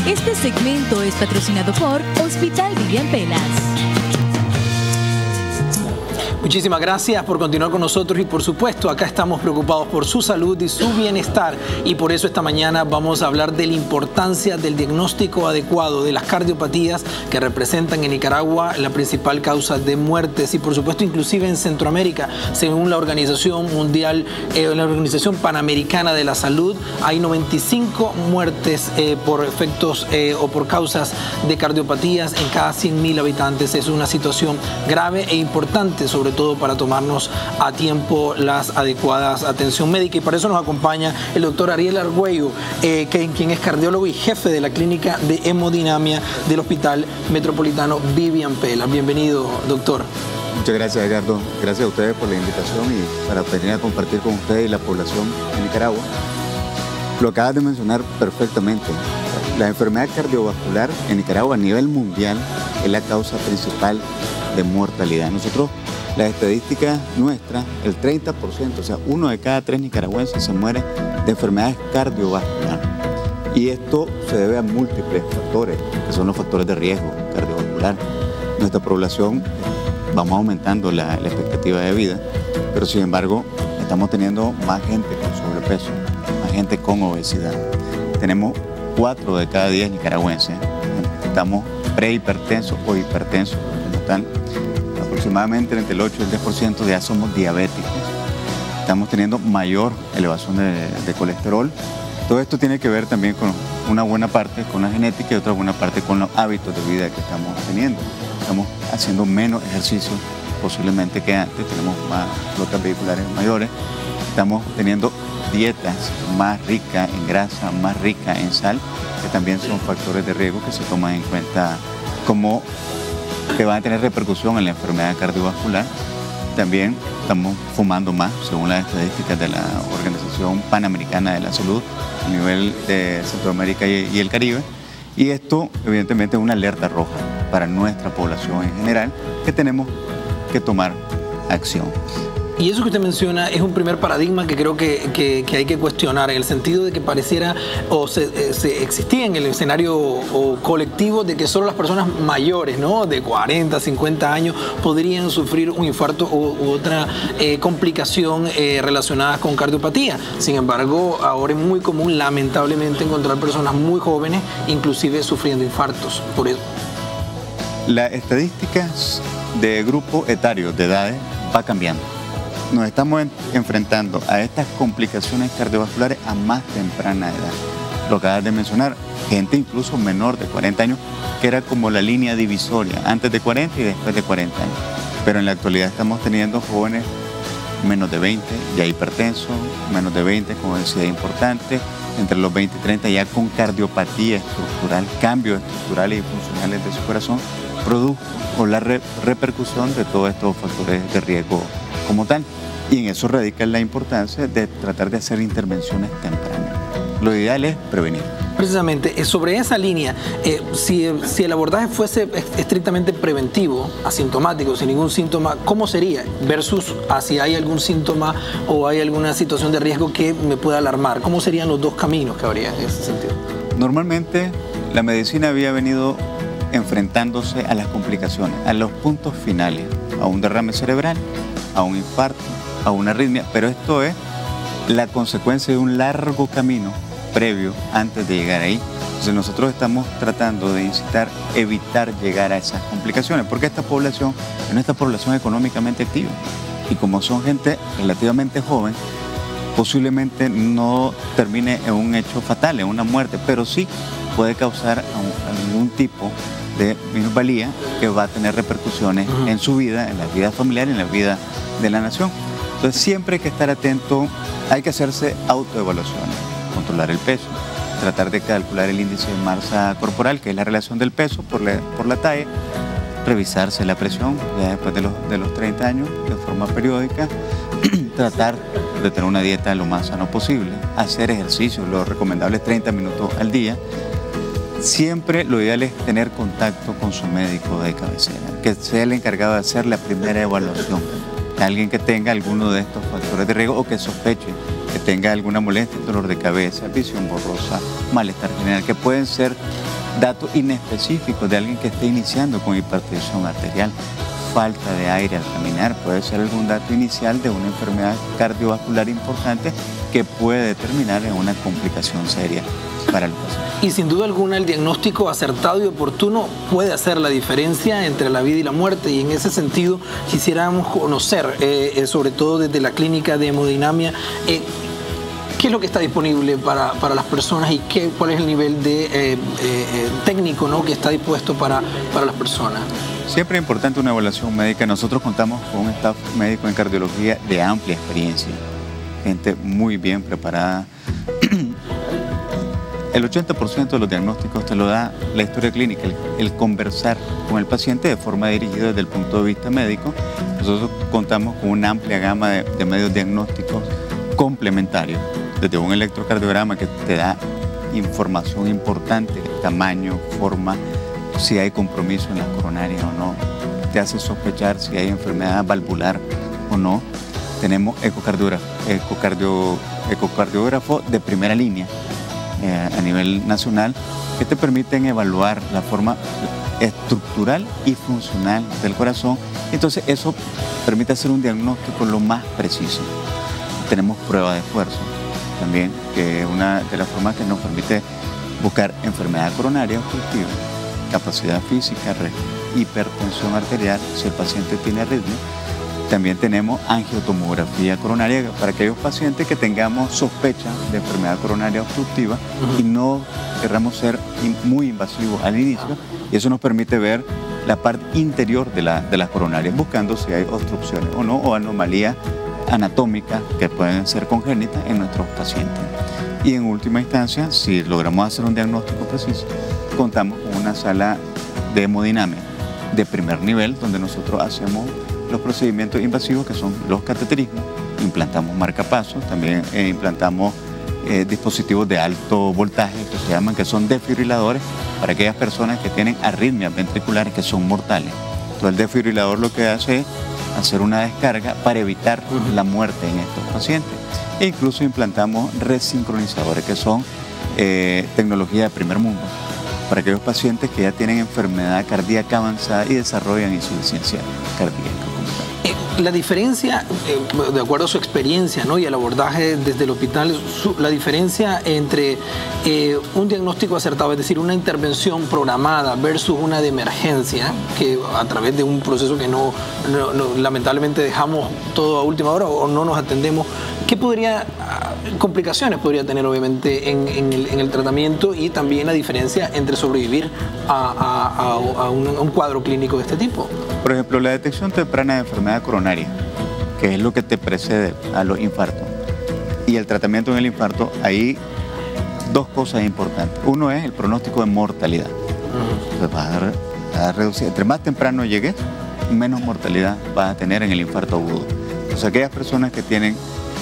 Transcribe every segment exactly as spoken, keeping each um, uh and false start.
Este segmento es patrocinado por Hospital Vivian Pelas. Muchísimas gracias por continuar con nosotros y por supuesto acá estamos preocupados por su salud y su bienestar y por eso esta mañana vamos a hablar de la importancia del diagnóstico adecuado de las cardiopatías que representan en Nicaragua la principal causa de muertes y por supuesto inclusive en Centroamérica, según la Organización Mundial, eh, la Organización Panamericana de la Salud, hay noventa y cinco muertes eh, por efectos eh, o por causas de cardiopatías en cada cien mil habitantes. Es una situación grave e importante, sobre todo para tomarnos a tiempo las adecuadas atención médica y para eso nos acompaña el doctor Ariel Argüello, eh, que, quien es cardiólogo y jefe de la clínica de hemodinamia del Hospital Metropolitano Vivian Pelas. Bienvenido, doctor. Muchas gracias, Edgardo. Gracias a ustedes por la invitación y para venir a compartir con ustedes y la población de Nicaragua. Lo acabas de mencionar perfectamente. La enfermedad cardiovascular en Nicaragua a nivel mundial es la causa principal de mortalidad. Nosotros, la estadística nuestra, el treinta por ciento, o sea, uno de cada tres nicaragüenses se muere de enfermedades cardiovasculares. Y esto se debe a múltiples factores, que son los factores de riesgo cardiovascular. Nuestra población, vamos aumentando la, la expectativa de vida, pero sin embargo, estamos teniendo más gente con sobrepeso, más gente con obesidad. Tenemos cuatro de cada diez nicaragüenses, estamos prehipertensos o hipertensos, como tal. Aproximadamente entre el ocho y el diez por ciento ya somos diabéticos. Estamos teniendo mayor elevación de, de colesterol. Todo esto tiene que ver también con una buena parte con la genética y otra buena parte con los hábitos de vida que estamos teniendo. Estamos haciendo menos ejercicio posiblemente que antes, tenemos más flotas vehiculares mayores. Estamos teniendo dietas más ricas en grasa, más ricas en sal, que también son factores de riesgo que se toman en cuenta como que van a tener repercusión en la enfermedad cardiovascular. También estamos fumando más, según las estadísticas de la Organización Panamericana de la Salud a nivel de Centroamérica y el Caribe. Y esto, evidentemente, es una alerta roja para nuestra población en general, que tenemos que tomar acción. Y eso que usted menciona es un primer paradigma que creo que, que, que hay que cuestionar, en el sentido de que pareciera o se, se existía en el escenario o colectivo de que solo las personas mayores, ¿no?, de cuarenta, cincuenta años podrían sufrir un infarto u, u otra eh, complicación eh, relacionada con cardiopatía. Sin embargo, ahora es muy común, lamentablemente, encontrar personas muy jóvenes, inclusive sufriendo infartos. Por eso. Las estadísticas de grupo etario de edades va cambiando. Nos estamos en, enfrentando a estas complicaciones cardiovasculares a más temprana edad. Lo acabas de mencionar, gente incluso menor de cuarenta años, que era como la línea divisoria, antes de cuarenta y después de cuarenta años. Pero en la actualidad estamos teniendo jóvenes menos de veinte, ya hipertensos, menos de veinte con obesidad importante, entre los veinte y treinta ya con cardiopatía estructural, cambios estructurales y funcionales de su corazón, producto o la re repercusión de todos estos factores de riesgo como tal. Y en eso radica la importancia de tratar de hacer intervenciones tempranas. Lo ideal es prevenir. Precisamente, sobre esa línea, eh, si, si el abordaje fuese estrictamente preventivo, asintomático, sin ningún síntoma, ¿cómo sería? Versus a si hay algún síntoma o hay alguna situación de riesgo que me pueda alarmar. ¿Cómo serían los dos caminos que habría en ese sentido? Normalmente, la medicina había venido enfrentándose a las complicaciones, a los puntos finales, a un derrame cerebral, a un infarto, a una arritmia, pero esto es la consecuencia de un largo camino previo antes de llegar ahí. Entonces nosotros estamos tratando de incitar, evitar llegar a esas complicaciones, porque esta población es una población económicamente activa y como son gente relativamente joven, posiblemente no termine en un hecho fatal, en una muerte, pero sí puede causar algún tipo de minusvalía que va a tener repercusiones uh-huh. en su vida, en la vida familiar y en la vida de la nación. Entonces siempre hay que estar atento, hay que hacerse autoevaluaciones, controlar el peso, tratar de calcular el índice de masa corporal, que es la relación del peso por la, por la talla, revisarse la presión ya después de los, de los treinta años de forma periódica, tratar de tener una dieta lo más sano posible, hacer ejercicio, lo recomendable es treinta minutos al día. Siempre lo ideal es tener contacto con su médico de cabecera, que sea el encargado de hacer la primera evaluación. Alguien que tenga alguno de estos factores de riesgo o que sospeche que tenga alguna molestia, dolor de cabeza, visión borrosa, malestar general, que pueden ser datos inespecíficos de alguien que esté iniciando con hipertensión arterial. Falta de aire al caminar puede ser algún dato inicial de una enfermedad cardiovascular importante que puede terminar en una complicación seria para el paciente. Y sin duda alguna el diagnóstico acertado y oportuno puede hacer la diferencia entre la vida y la muerte, y en ese sentido quisiéramos conocer, eh, eh, sobre todo desde la clínica de hemodinamia, eh, ¿qué es lo que está disponible para, para las personas y qué, cuál es el nivel de eh, eh, técnico, ¿no?, que está dispuesto para, para las personas? Siempre es importante una evaluación médica. Nosotros contamos con un staff médico en cardiología de amplia experiencia, gente muy bien preparada. El ochenta por ciento de los diagnósticos te lo da la historia clínica, el, el conversar con el paciente de forma dirigida desde el punto de vista médico. Nosotros contamos con una amplia gama de, de medios diagnósticos complementarios, desde un electrocardiograma que te da información importante, tamaño, forma, si hay compromiso en la coronaria o no, te hace sospechar si hay enfermedad valvular o no. Tenemos ecocardiógrafo, ecocardio, ecocardiógrafo de primera línea eh, a nivel nacional que te permiten evaluar la forma estructural y funcional del corazón. Entonces eso permite hacer un diagnóstico lo más preciso. Tenemos prueba de esfuerzo también, que es una de las formas que nos permite buscar enfermedad coronaria obstructiva, capacidad física, hipertensión arterial, si el paciente tiene arritmia. También tenemos angiotomografía coronaria para aquellos pacientes que tengamos sospecha de enfermedad coronaria obstructiva uh-huh. y no querramos ser muy invasivos al inicio, y eso nos permite ver la parte interior de la, de las coronarias, buscando si hay obstrucciones o no, o anomalías anatómicas que pueden ser congénitas en nuestros pacientes. Y en última instancia, si logramos hacer un diagnóstico preciso, contamos con una sala de hemodinamia de primer nivel, donde nosotros hacemos los procedimientos invasivos que son los cateterismos, implantamos marcapasos, también eh, implantamos eh, dispositivos de alto voltaje que se llaman, que son desfibriladores para aquellas personas que tienen arritmias ventriculares que son mortales. Entonces el desfibrilador lo que hace es hacer una descarga para evitar uh-huh. la muerte en estos pacientes. E incluso implantamos resincronizadores, que son eh, tecnología de primer mundo, para aquellos pacientes que ya tienen enfermedad cardíaca avanzada y desarrollan insuficiencia cardíaca. Eh, la diferencia, eh, de acuerdo a su experiencia, ¿no?, y el abordaje desde el hospital, su, la diferencia entre eh, un diagnóstico acertado, es decir, una intervención programada versus una de emergencia, que a través de un proceso que no, no, no lamentablemente dejamos todo a última hora o no nos atendemos, ¿qué podría, complicaciones podría tener obviamente en, en, el, en el tratamiento, y también la diferencia entre sobrevivir a, a, a, a, un, a un cuadro clínico de este tipo? Por ejemplo, la detección temprana de enfermedad coronaria, que es lo que te precede a los infartos, y el tratamiento en el infarto, hay dos cosas importantes. Uno es el pronóstico de mortalidad. Uh-huh. Entonces vas a, a reducir, entre más temprano llegues, menos mortalidad vas a tener en el infarto agudo. Entonces aquellas personas que tienen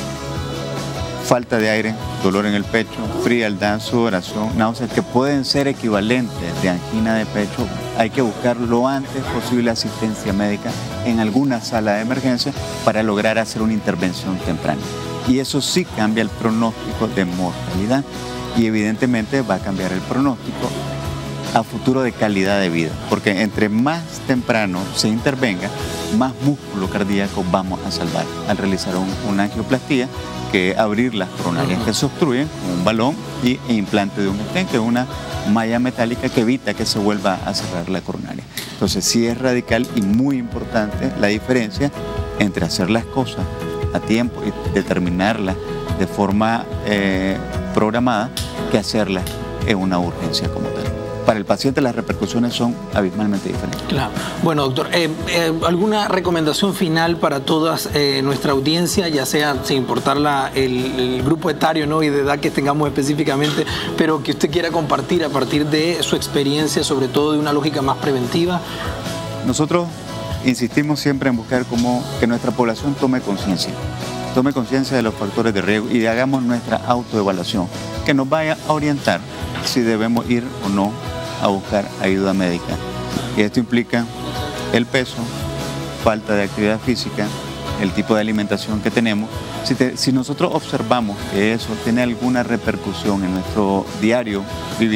falta de aire, dolor en el pecho, frialdad, sudoración, náuseas, que pueden ser equivalentes de angina de pecho, hay que buscar lo antes posible asistencia médica en alguna sala de emergencia para lograr hacer una intervención temprana. Y eso sí cambia el pronóstico de mortalidad, y evidentemente va a cambiar el pronóstico a futuro de calidad de vida, porque entre más temprano se intervenga, más músculo cardíaco vamos a salvar al realizar un, una angioplastía, que es abrir las coronarias que se obstruyen con un balón y e implante de un stent, que es una malla metálica que evita que se vuelva a cerrar la coronaria. Entonces sí es radical y muy importante la diferencia entre hacer las cosas a tiempo y determinarlas de forma eh, programada, que hacerlas en una urgencia como tal. Para el paciente las repercusiones son abismalmente diferentes. Claro. Bueno, doctor, eh, eh, ¿alguna recomendación final para toda eh, nuestra audiencia, ya sea sin importar la, el, el grupo etario, ¿no?, y de edad que tengamos específicamente, pero que usted quiera compartir a partir de su experiencia, sobre todo de una lógica más preventiva? Nosotros insistimos siempre en buscar cómo que nuestra población tome conciencia, tome conciencia de los factores de riesgo y hagamos nuestra autoevaluación, que nos vaya a orientar si debemos ir o no a buscar ayuda médica. Y esto implica el peso, falta de actividad física, el tipo de alimentación que tenemos. Si, te, si nosotros observamos que eso tiene alguna repercusión en nuestro diario vivir,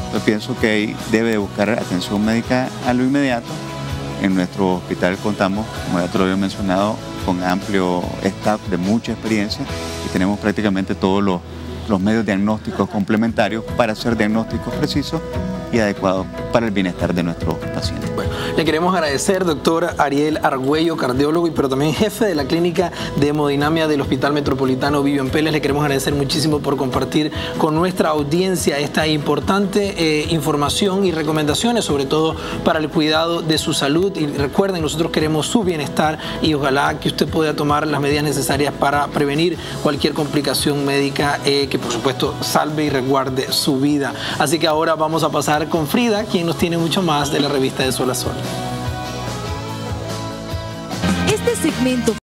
Yo pienso que ahí debe de buscar atención médica a lo inmediato. En nuestro hospital contamos, como ya te lo había mencionado, con amplio staff de mucha experiencia y tenemos prácticamente todos los, los medios diagnósticos complementarios para hacer diagnósticos precisos y adecuados para el bienestar de nuestros pacientes. Bueno, le queremos agradecer, doctor Ariel Argüello, cardiólogo y pero también jefe de la clínica de hemodinamia del Hospital Metropolitano Vivian Pérez. Le queremos agradecer muchísimo por compartir con nuestra audiencia esta importante eh, información y recomendaciones, sobre todo para el cuidado de su salud. Y recuerden, nosotros queremos su bienestar y ojalá que usted pueda tomar las medidas necesarias para prevenir cualquier complicación médica eh, que por supuesto salve y resguarde su vida. Así que ahora vamos a pasar con Frida, quien nos tiene mucho más de la revista de Sol a Sol. Este segmento